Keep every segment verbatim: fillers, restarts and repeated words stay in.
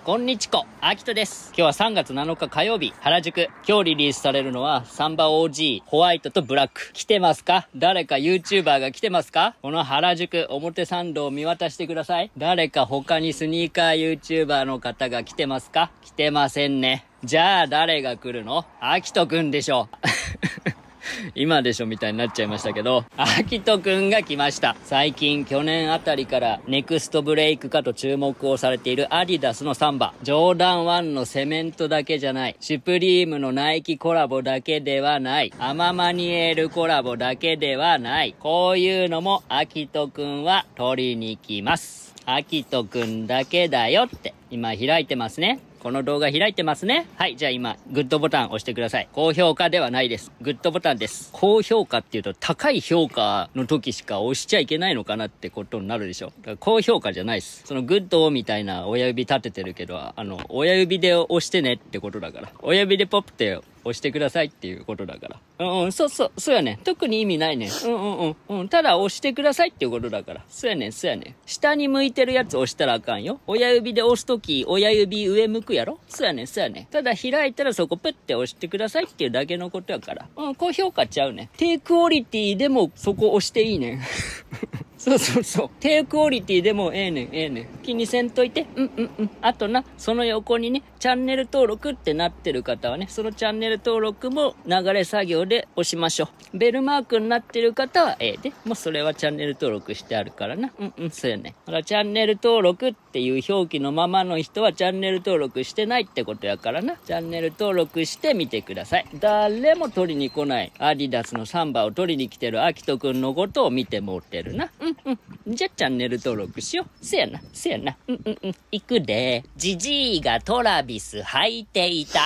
こんにちこ、あきとです。今日はさんがつなのか火曜日、原宿。今日リリースされるのは、サンバ オージー、ホワイトとブラック。来てますか？誰か YouTuber が来てますか？この原宿、表参道を見渡してください。誰か他にスニーカー YouTuber の方が来てますか？来てませんね。じゃあ誰が来るの？あきとくんでしょ。今でしょみたいになっちゃいましたけど、あきとくんが来ました。最近、去年あたりからネクストブレイクかと注目をされているアディダスのサンバ。ジョーダンワンのセメントだけじゃない。シュプリームのナイキコラボだけではない。アママニエルコラボだけではない。こういうのもあきとくんは取りに来ます。あきとくんだけだよって今開いてますね。この動画開いてますね。はい、じゃあ今、グッドボタン押してください。高評価ではないです。グッドボタンです。高評価っていうと、高い評価の時しか押しちゃいけないのかなってことになるでしょ。だから高評価じゃないです。そのグッドみたいな親指立ててるけど、あの、親指で押してねってことだから。親指でポッて押してくださいっていうことだから。うんうん、そうそう、そうやねん。特に意味ないねん。うんうんうん。うん、ただ押してくださいっていうことだから。そうやねん、そうやねん。下に向いてるやつ押したらあかんよ。親指で押すとき、親指上向くやろ？そうやねん、そうやねん。ただ開いたらそこプッて押してくださいっていうだけのことやから。うん、高評価ちゃうねん。低クオリティでもそこ押していいねん。そうそうそう。低クオリティでもええねん、ええねん。気にせんといて。うんうんうん。あとな、その横にね、チャンネル登録ってなってる方はね、そのチャンネル登録も流れ作業で押しましょう。ベルマークになってる方はええで。もうそれはチャンネル登録してあるからな。うんうん、そうやねん。だからチャンネル登録っていう表記のままの人はチャンネル登録してないってことやからな。チャンネル登録してみてください。誰も取りに来ないアディダスのサンバを取りに来てるアキトくんのことを見てもってるな。うんうん。じゃ、チャンネル登録しよう。せやな、せやな。うんうんうん。行くで。ジジイがトラビス履いていた。はい。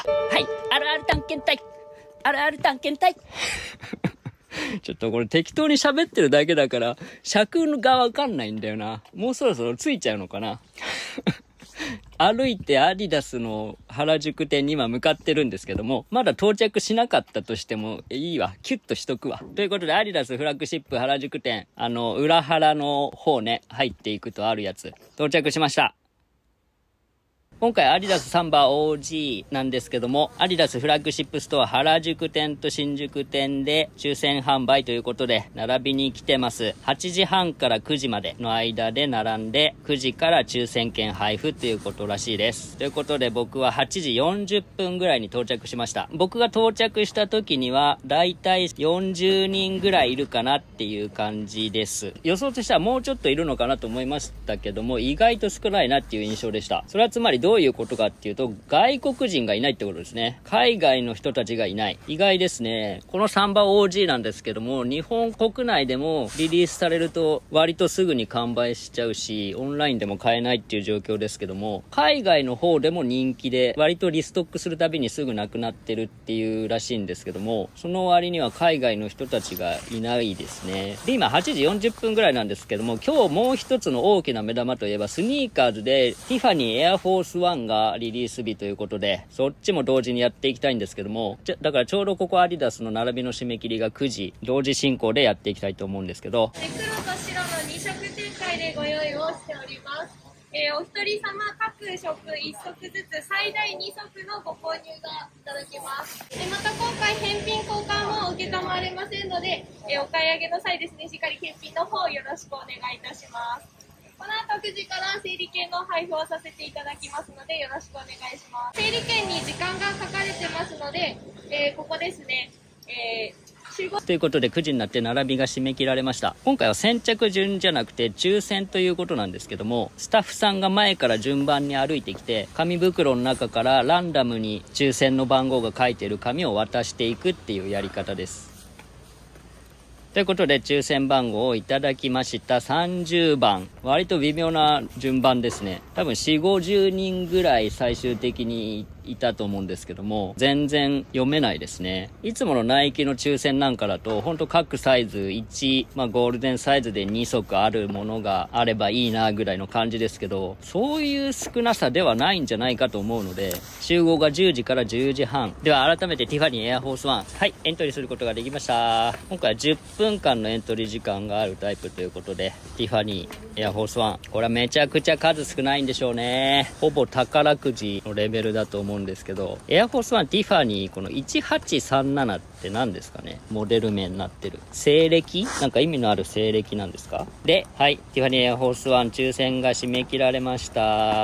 あるある探検隊。あるある探検隊。ちょっとこれ適当に喋ってるだけだから、尺がわかんないんだよな。もうそろそろついちゃうのかな。歩いてアディダスの原宿店に今向かってるんですけども、まだ到着しなかったとしてもいいわ。キュッとしとくわ。ということで、アディダスフラッグシップ原宿店、あの、裏原の方ね、入っていくとあるやつ、到着しました。今回アディダスサンバ オージー なんですけども、アディダスフラッグシップストア原宿店と新宿店で抽選販売ということで並びに来てます。はちじはんからくじまでの間で並んで、くじから抽選券配布ということらしいです。ということで僕ははちじよんじゅっぷんぐらいに到着しました。僕が到着した時にはだいたいよんじゅうにんぐらいいるかなっていう感じです。予想としてはもうちょっといるのかなと思いましたけども、意外と少ないなっていう印象でした。それはつまりどういうことかっていうと、外国人がいないってことですね。海外の人たちがいない。意外ですね。このサンバ オージー なんですけども、日本国内でもリリースされると割とすぐに完売しちゃうし、オンラインでも買えないっていう状況ですけども、海外の方でも人気で、割とリストックするたびにすぐなくなってるっていうらしいんですけども、その割には海外の人たちがいないですね。で、今はちじよんじゅっぷんぐらいなんですけども、今日もう一つの大きな目玉といえば、スニーカーズでティファニーエアフォースワンがリリース日ということで、そっちも同時にやっていきたいんですけども、じゃだからちょうどここアディダスの並びの締め切りがくじ、同時進行でやっていきたいと思うんですけど、 黒と白のに色展開でご用意をしております。えー、お一人様各色いっ足ずつ最大に足のご購入がいただけます。でまた今回返品交換も承れませんので、えー、お買い上げの際ですね、しっかり返品の方よろしくお願いいたします。この後くじから整理券の配布をさせていただきますのでよろしくお願いします。整理券に時間が書かれてますので、えー、ここですね、えーということでくじになって並びが締め切られました。今回は先着順じゃなくて抽選ということなんですけども、スタッフさんが前から順番に歩いてきて、紙袋の中からランダムに抽選の番号が書いている紙を渡していくっていうやり方です。ということで抽選番号をいただきました。さんじゅうばん。割と微妙な順番ですね。多分よんじゅうごじゅうにんぐらい最終的にいたと思うんですけども、全然読めないですね。いつものナイキの抽選なんかだと、ほんと各サイズいち、まあゴールデンサイズでに足あるものがあればいいなぐらいの感じですけど、そういう少なさではないんじゃないかと思うので、集合がじゅうじからじゅうじはん。では改めてティファニーエアフォースワン。はい、エントリーすることができました。今回はじゅっぷんかんのエントリー時間があるタイプということで、ティファニーエアフォースワン。これはめちゃくちゃ数少ないんでしょうね。ほぼ宝くじのレベルだと思うんですけど、エアフォースワンティファニー、このいちはちさんななって何ですかね。モデル名になってる。西暦なんか意味のある西暦なんですか？で、はい、ティファニーエアフォースワン抽選が締め切られました。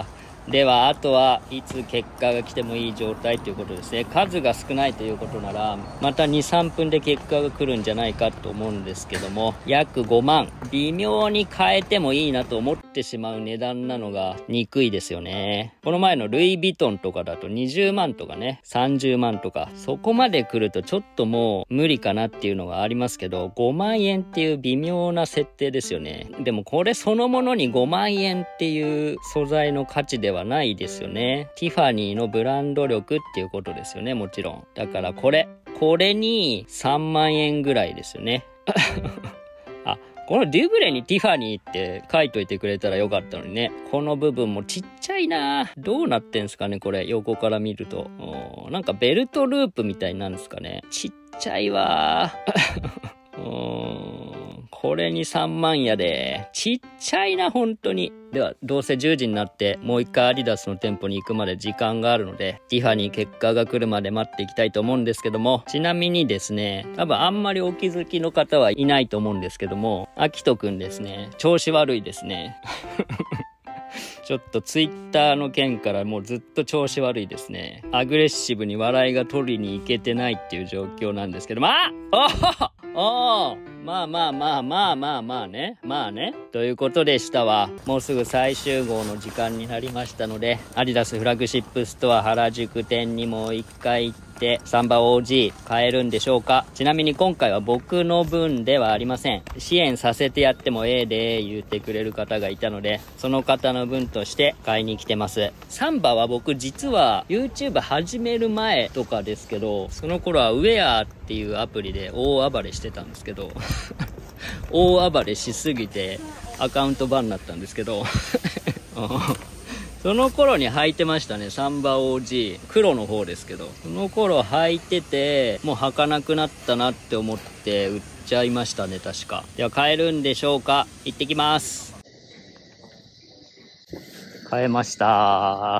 では、あとはいつ結果が来てもいい状態ということですね。数が少ないということなら、またに、さんぷんで結果が来るんじゃないかと思うんですけども、約ごまん。微妙に変えてもいいなと思ってしまう値段なのが憎いですよね。この前のルイ・ヴィトンとかだとにじゅうまんとかね、さんじゅうまんとか、そこまで来るとちょっともう無理かなっていうのがありますけど、ごまんえんっていう微妙な設定ですよね。でもこれそのものにごまんえんっていう素材の価値ではないですよね。ティファニーのブランド力っていうことですよね、もちろん。だからこれ、これにさんまんえんぐらいですよね。あ、このデュブレにティファニーって書いといてくれたらよかったのにね。この部分もちっちゃいな。どうなってんすかね、これ。横から見ると。なんかベルトループみたいなんですかね。ちっちゃいわー。うーんこれにさんまんやで。ちっちゃいな、本当に。では、どうせじゅうじになってもう一回アディダスの店舗に行くまで時間があるので、ティファニー結果が来るまで待っていきたいと思うんですけども、ちなみにですね、多分あんまりお気づきの方はいないと思うんですけども、アキトくんですね、調子悪いですね。ちょっとツイッターの件からもうずっと調子悪いですね。アグレッシブに笑いが取りに行けてないっていう状況なんですけど、まあああまあまあまあまあまあまあね。まあね。ということでしたわ。もうすぐ再集合の時間になりましたので、アディダスフラッグシップストア原宿店にも一回行って、サンバ オージー 買えるんでしょうか？ちなみに今回は僕の分ではありません。支援させてやってもええで言ってくれる方がいたので、その方の分として買いに来てます。サンバは僕実は YouTube 始める前とかですけど、その頃はウェアっていうアプリで大暴れしてたんですけど、大暴れしすぎてアカウントバンになったんですけど、その頃に履いてましたね、サンバ オージー。黒の方ですけど。その頃履いてて、もう履かなくなったなって思って売っちゃいましたね、確か。では買えるんでしょうか？行ってきます。買えました。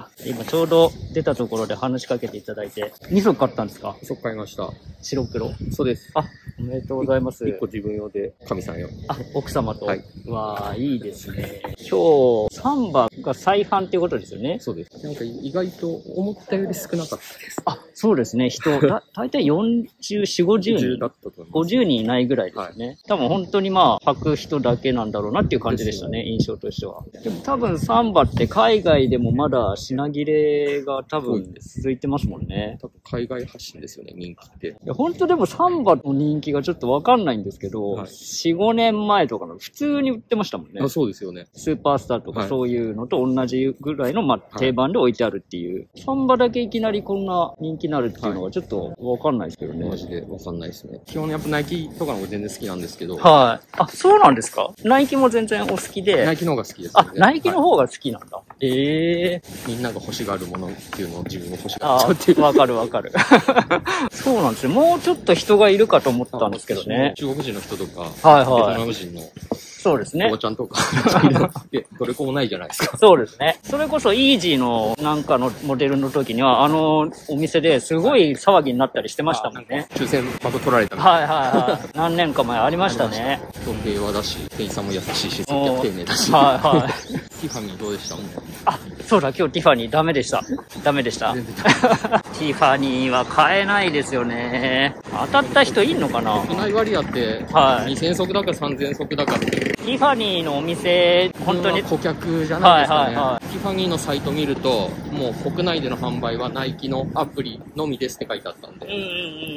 今ちょうど出たところで話しかけていただいて。に足買ったんですか？ そっ買いました。 白黒。 そうです。 あ、おめでとうございます。 いっこ自分用で、神さん用。 あ、奥様と。 はい。 わあ、いいですね。今日、サンバが再販っていうことですよね。 そうです。なんか意外と思ったより少なかったです。 あ、そうですね。人、だ、大体よんじゅうよん、ごじゅうにん。 だったと思います。 ごじゅうにんいないぐらいですよね。はい、多分本当にまあ、履く人だけなんだろうなっていう感じでしたね、印象としては。でも多分サンバって海外でもまだ品切れが多分続いてますもんね。 多分海外発信ですよね、人気って。いや本当でもサンバの人気がちょっとわかんないんですけど、はい、よん、ごねんまえとかの普通に売ってましたもんね。 あ、そうですよね。 スーパースターとかそういうのと同じぐらいの、まあ、定番で置いてあるっていう。はい、サンバだけいきなりこんな人気になるっていうのはちょっとわかんないですけどね。 マジでわかんないですね。基本やっぱナイキとかの方が全然好きなんですけど。 はい。あ、そうなんですか？ナイキも全然お好きで。 ナイキの方が好きですよね。 あ、ナイキの方が好きなんだ。はい、ええー。 みんなが欲しがるものっていうのを自分も欲しがっちゃうっていう。 わかるわかる。そうなんですよ。もうちょっと人がいるかと思ったんですけどね。 中国人の人とか、 はいはい、 ベトナム人の。 そうですね。 おばちゃんとか。どれこもないじゃないですか。 そうですね。それこそイージーのなんかのモデルの時には、あのお店ですごい騒ぎになったりしてましたもんね。 抽選箱取られたみたいな。 はいはいはい。何年か前ありましたね。 平和だし、店員さんも優しいし、丁寧だし。 はいはい。 ティファニーどうでした？ あ、そうだ、今日ティファニーダメでした。ダメでした。ティファニーは買えないですよね。当たった人いんのかな？ 国内割りあって、はい、にせん足だかさんぜん足だかって。 ティファニーのお店、本当に。 顧客じゃないですかね。 はいはいはい。 ティファニーのサイト見ると、もう国内での販売はナイキのアプリのみですって書いてあったんで。 うんうんうん。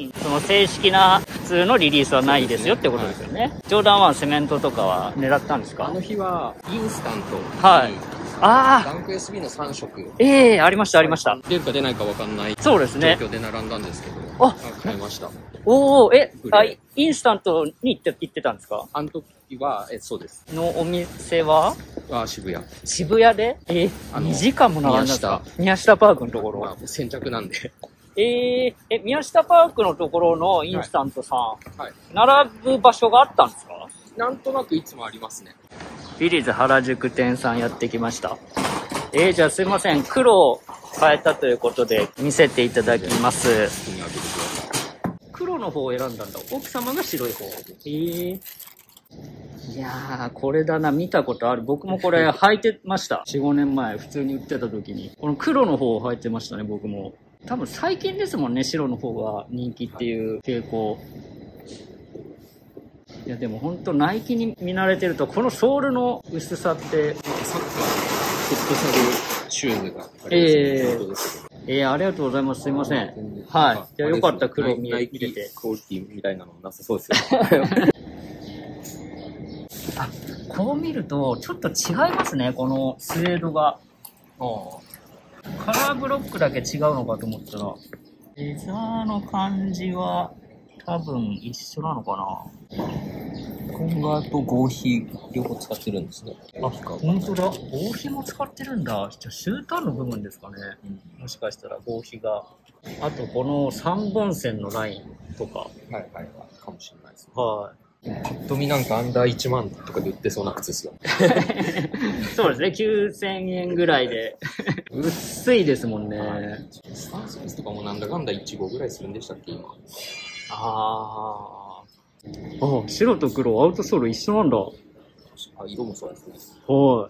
その正式な普通のリリースはないですよってことですよね。はい、ジョーダンワンセメントとかは狙ったんですか？ あの日はインスタントにあランク エスビー のさん色。 ええー、ありました、ありました。 出るか出ないかわかんないそうですね。 状況で並んだんですけど、 あ、 買いました。 おお、え、あ、インスタントに行って、行ってたんですか？ あの時は、え、そうです。 のお店はあ、渋谷。 渋谷でえー、にじかんも並んだんですか？宮下パークのところ。 まあ、先着なんで。 えー、え、宮下パークのところのインスタントさん、 はいはい、 並ぶ場所があったんですか？ なんとなくいつもありますね。 ビリーズ原宿店さんやってきました。えー、じゃあすいません。黒を変えたということで見せていただきます。黒の方を選んだんだ。奥様が白い方。えー、いやー、これだな。見たことある。僕もこれ履いてました。よん、ごねんまえ、普通に売ってた時に。この黒の方を履いてましたね、僕も。多分最近ですもんね、白の方が人気っていう傾向。いやでも本当ナイキに見慣れてると、このソールの薄さって。 サッカー、フットサルシューズがありますね。 えー、えー、ありがとうございます。すいません。はい。じゃあよかった、黒見れて。 クオリティみたいなのなさそうですよ。 あ、こう見るとちょっと違いますね、このスウェードが。あカラーブロックだけ違うのかと思ったら、レザーの感じは多分一緒なのかな。 コンガーと合皮両方使ってるんですね。 あ、本当だ。合皮も使ってるんだ。じゃあシューターの部分ですかね。うん、もしかしたら合皮が。あとこのさんぼん線のラインとか。はいはいはい。かもしれないですね。 はい。 ぱっと見なんかアンダーいちまんとかで売ってそうな靴ですよ。 そうですね、きゅうせんえんぐらいで。薄いですもんね。 スタンサイズとかもなんだかんだいちごぐらいするんでしたっけ、今。 あー。あ、白と黒、アウトソール一緒なんだ。 あ、色もそうですね。 はい。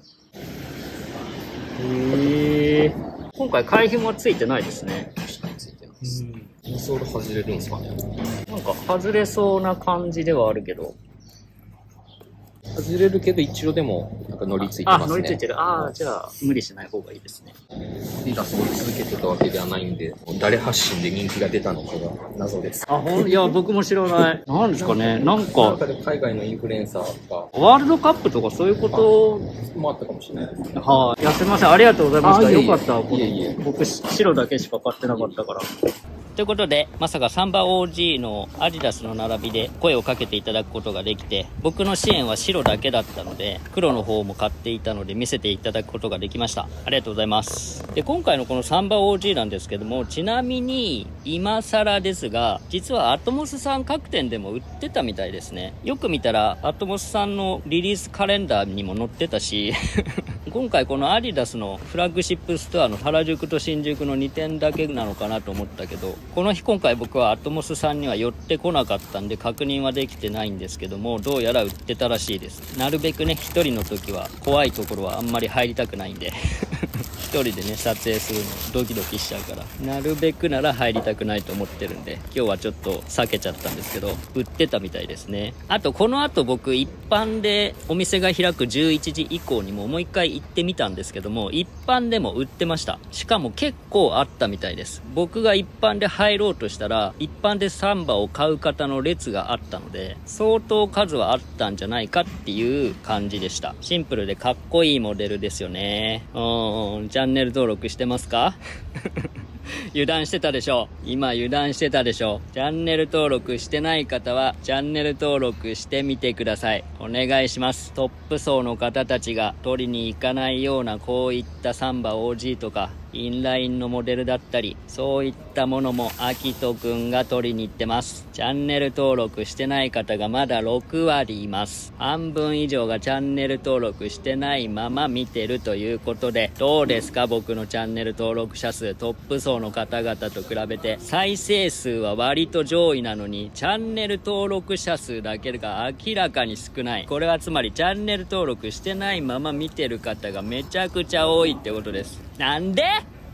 へえ。今回、貝紐はついてないですね。 確かについてます。インソール外れるんですかね。 なんか外れそうな感じではあるけど。 外れるけど一応でもなんか乗りついてますね。 あ、乗りついてる。ああ、じゃあ無理しない方がいいですね。 アディダスを追い続けてたわけではないんで、誰発信で人気が出たのかが謎です。 あ、ほんいや僕も知らない。なんですかね。なんかなんかで海外のインフルエンサーがワールドカップとかそういうこともあったかもしれないですね。 はい、いやすみません、ありがとうございました。 いえいえよかった。 いえいえ僕白だけしか買ってなかったから。ということで、まさかサンバ オージー のアディダスの並びで声をかけていただくことができて、僕の支援は白だけだったので、黒の方も買っていたので見せていただくことができました。ありがとうございます。で、今回のこのサンバ オージー なんですけども、ちなみに今更ですが、実はアトモスさん各店でも売ってたみたいですね。よく見たらアトモスさんのリリースカレンダーにも載ってたし、今回このアディダスのフラッグシップストアの原宿と新宿のにてんだけなのかなと思ったけど、この日今回僕はアトモスさんには寄ってこなかったんで確認はできてないんですけども、どうやら売ってたらしいです。なるべくね、一人の時は怖いところはあんまり入りたくないんで一人でね撮影するのドキドキしちゃうから、なるべくなら入りたくないと思ってるんで、今日はちょっと避けちゃったんですけど、売ってたみたいですね。あとこの後僕一般でお店が開くじゅういちじ以降にももう一回行ってみたんですけども、一般でも売ってました。しかも結構あったみたいです。僕が一般で入ろうとしたら、一般でサンバを買う方の列があったので、相当数はあったんじゃないかっていう感じでした。シンプルでかっこいいモデルですよね。うん、チャンネル登録してますか？油断してたでしょ。今油断してたでしょ。チャンネル登録してない方はチャンネル登録してみてください。お願いします。トップ層の方たちが取りに行かないようなこういったサンバ オージー とかインラインのモデルだったり、そういったものもアキトくんが取りに行ってます。チャンネル登録してない方がまだろくわりいます。半分以上がチャンネル登録してないまま見てるということで、どうですか僕のチャンネル登録者数、トップ層の方々と比べて再生数は割と上位なのに、チャンネル登録者数だけが明らかに少ない。これはつまりチャンネル登録してないまま見てる方がめちゃくちゃ多いってことです。なんで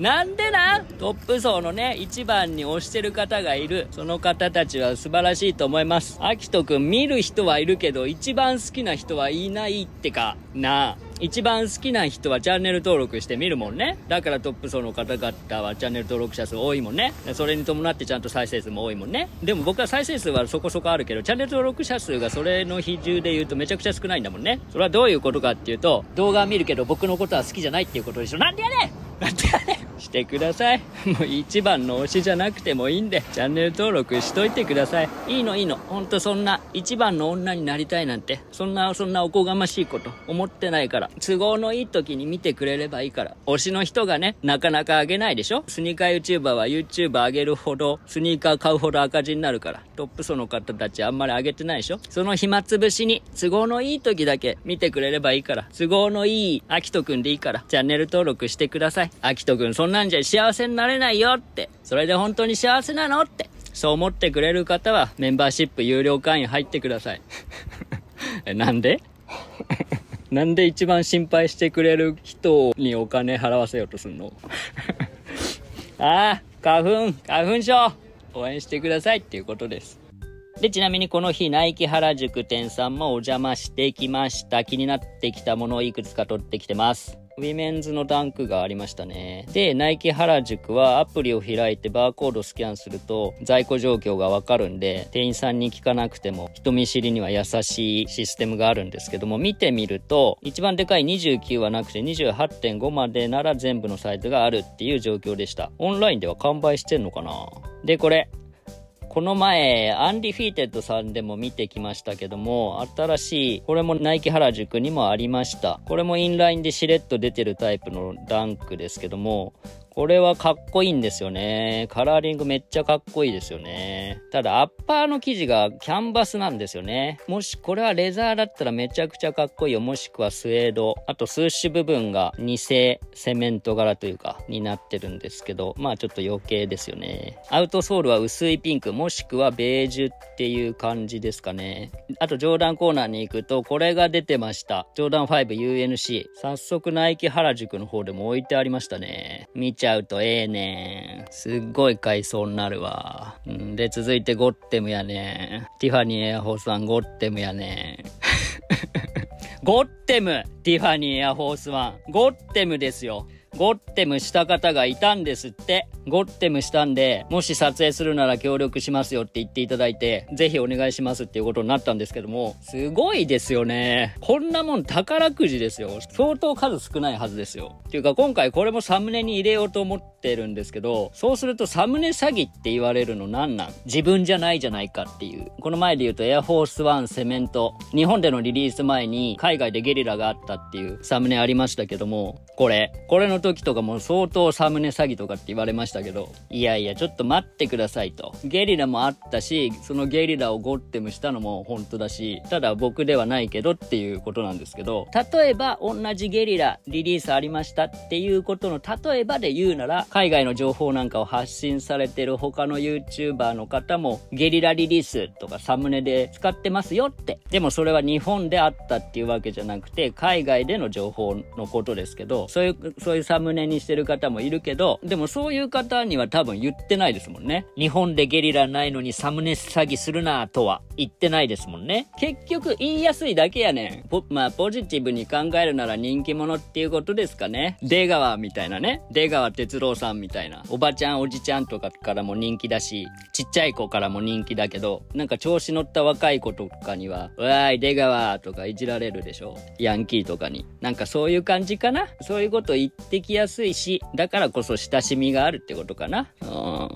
なんでなんトップ層のね、一番に推してる方がいる。その方たちは素晴らしいと思います。アキトくん見る人はいるけど、一番好きな人はいないってか、なあ。一番好きな人はチャンネル登録して見るもんね。だからトップ層の方々はチャンネル登録者数多いもんね。それに伴ってちゃんと再生数も多いもんね。でも僕は再生数はそこそこあるけど、チャンネル登録者数がそれの比重で言うとめちゃくちゃ少ないんだもんね。それはどういうことかっていうと、動画は見るけど僕のことは好きじゃないっていうことでしょ。なんでやねんなんでやねんしてください。もう一番の推しじゃなくてもいいんで、チャンネル登録しといてください。いいのいいの。ほんとそんな一番の女になりたいなんて、そんなそんなおこがましいこと思ってないから。都合のいい時に見てくれればいいから。推しの人がね、なかなか上げないでしょ。スニーカー YouTuber は YouTube 上げるほど、スニーカー買うほど赤字になるから。トップ層の方たちあんまり上げてないでしょ。その暇つぶしに、都合のいい時だけ見てくれればいいから。都合のいいアキトくんでいいから、チャンネル登録してください。アキトくんそんなんじゃ幸せになれないよって。それで本当に幸せなのって。そう思ってくれる方は、メンバーシップ有料会員入ってください。え、なんでなんで一番心配してくれる人にお金払わせようとすんのああ、花粉、花粉症応援してくださいっていうことです。で、ちなみにこの日、ナイキ原宿店さんもお邪魔してきました。気になってきたものをいくつか取ってきてます。ウィメンズのダンクがありましたね。で、ナイキ原宿はアプリを開いてバーコードスキャンすると在庫状況がわかるんで、店員さんに聞かなくても人見知りには優しいシステムがあるんですけども、見てみると一番でかいにじゅうきゅうはなくて にじゅうはちてんご までなら全部のサイズがあるっていう状況でした。オンラインでは完売してんのかな。で、これこの前、アンディフィーテッドさんでも見てきましたけども、新しい、これもナイキ原宿にもありました。これもインラインでしれっと出てるタイプのダンクですけども、これはかっこいいんですよね。カラーリングめっちゃかっこいいですよね。ただアッパーの生地がキャンバスなんですよね。もしこれはレザーだったらめちゃくちゃかっこいいよ。もしくはスウェード。あとスーシュ部分が偽セメント柄というかになってるんですけど、まあちょっと余計ですよね。アウトソールは薄いピンクもしくはベージュっていう感じですかね。あとジョーダンコーナーに行くとこれが出てました。ジョーダンファイブ ユーエヌシー。早速ナイキ原宿の方でも置いてありましたね。見ちゃうとええねん。すっごい買いそうになるわ。んで、続いてゴッテムやねん。ティファニーエアフォースワンゴッテムやねん。ゴッテムティファニーエアフォースワン。ゴッテムですよ。ゴッテムした方がいたんですって。ゴッテムしたんで、もし撮影するなら協力しますよって言っていただいて、ぜひお願いしますっていうことになったんですけども、すごいですよね。こんなもん宝くじですよ。相当数少ないはずですよ。っていうか今回これもサムネに入れようと思ってるんですけど、そうするとサムネ詐欺って言われるのなんなん？自分じゃないじゃないかっていう。この前で言うとエアフォースワンセメント。日本でのリリース前に海外でゲリラがあったっていうサムネありましたけども、これ。これの時とかも相当サムネ詐欺とかって言われましたけど、いやいやちょっと待ってくださいと。ゲリラもあったし、そのゲリラをゴッテムしたのも本当だし、ただ僕ではないけどっていうことなんですけど、例えば同じゲリラリリースありましたっていうことの例えばで言うなら、海外の情報なんかを発信されてる他の YouTuber の方もゲリラリリースとかサムネで使ってますよって。でもそれは日本であったっていうわけじゃなくて、海外での情報のことですけど、そういうそういうサムネにしてる方もいるけど、でもそういう方には多分言ってないですもんね。日本でゲリラないのにサムネ詐欺するなとは言ってないですもんね。結局言いやすいだけやねん。ポまあポジティブに考えるなら人気者っていうことですかね。出川みたいなね。出川哲郎さんみたいな。おばちゃんおじちゃんとかからも人気だし、ちっちゃい子からも人気だけど、なんか調子乗った若い子とかには、わーい出川とかいじられるでしょ。ヤンキーとかに。なんかそういう感じかな。そういうこと言ってきやすいし、だからこそ親しみがあるってことかな。うん。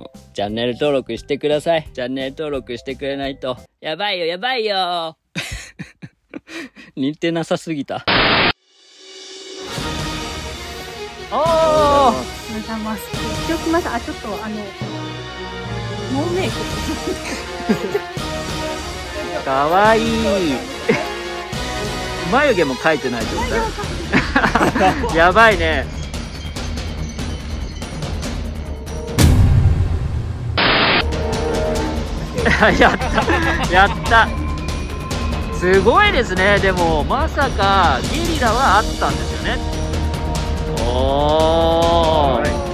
チャンネル登録してください。チャンネル登録してくれないと、やばいよやばいよ似てなさすぎた。おー、 おはようございます。しておきました。あ、ちょっとあのノーメイクかわいい眉毛も描いてない状態やばいね。やったやったすごいですね。でもまさかゲリラはあったんですよね。おー